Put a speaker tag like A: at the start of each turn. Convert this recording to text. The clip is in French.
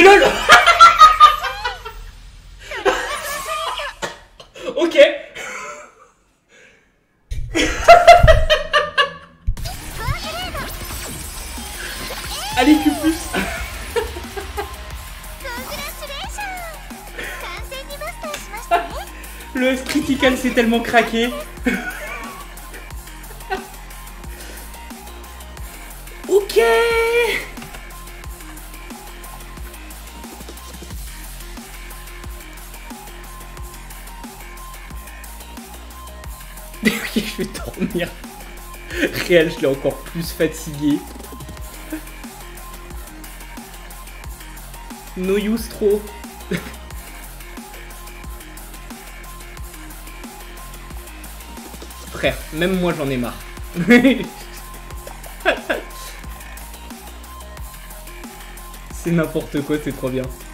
A: Mais lol. Ok. Allez, Q+. Le critical c'est tellement craqué. Ok. Ok, je vais dormir. Réel, je l'ai encore plus fatigué. No use trop. Frère, même moi j'en ai marre. C'est n'importe quoi, c'est trop bien.